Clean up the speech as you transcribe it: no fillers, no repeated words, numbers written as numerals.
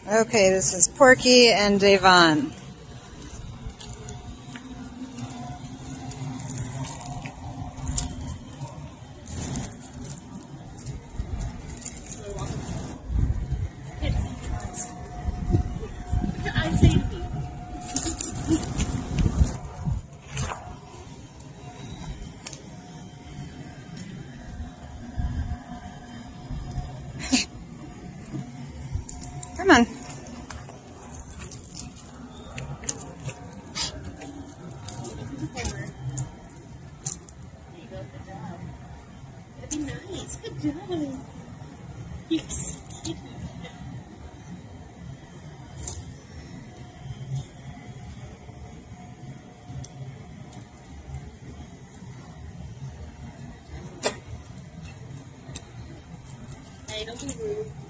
Okay, this is Porky and Devon. Come on. That'd be nice. Good job. Yes. Hey, don't be rude.